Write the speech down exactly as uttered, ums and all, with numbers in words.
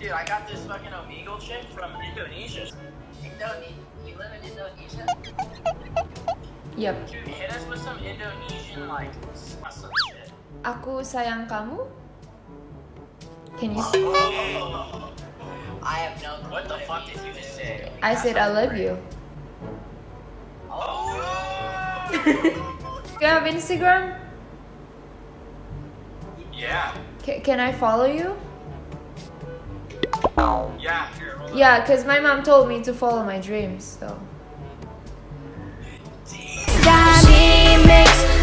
Dude, I got this fucking Omegle chick from Indonesia. Indonesia? You live in Indonesia? Yep. Dude, hit us with some Indonesian, like, some shit. Aku sayang kamu. Can you? Oh. I have no clue. What the fuck did you just say? I said I love you. Oh. You have Instagram? Yeah. C can I follow you? Yeah. Here, hold on. Yeah, cause my mom told me to follow my dreams. So. Got me mixed